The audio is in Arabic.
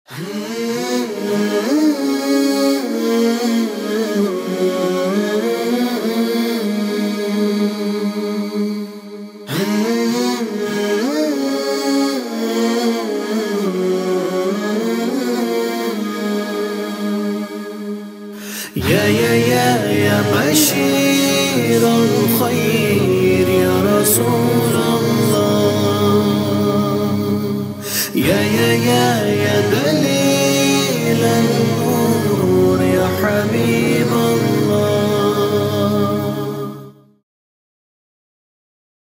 يا بشير الخير يا رسول الله، يا دليل النور يا حبيب الله.